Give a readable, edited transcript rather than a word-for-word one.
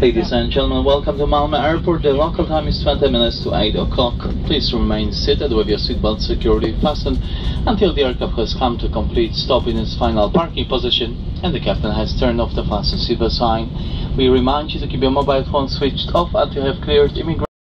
Ladies and gentlemen, welcome to Malmö Airport. The local time is 20 minutes to 8 o'clock. Please remain seated with your seatbelt securely fastened until the aircraft has come to a complete stop in its final parking position and the captain has turned off the fasten seatbelt sign. We remind you to keep your mobile phone switched off until you have cleared immigration.